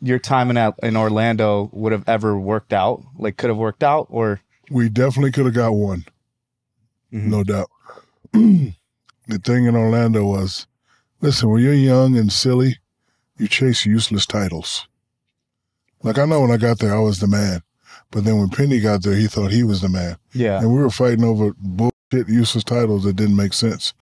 your time in Orlando would have ever worked out? Like, could have worked out, or we definitely could have got one, no doubt. The thing in Orlando was, listen, when you're young and silly, you chase useless titles. Like, I know when I got there, I was the man. But then when Penny got there, he thought he was the man. Yeah. And we were fighting over bullshit, useless titles that didn't make sense.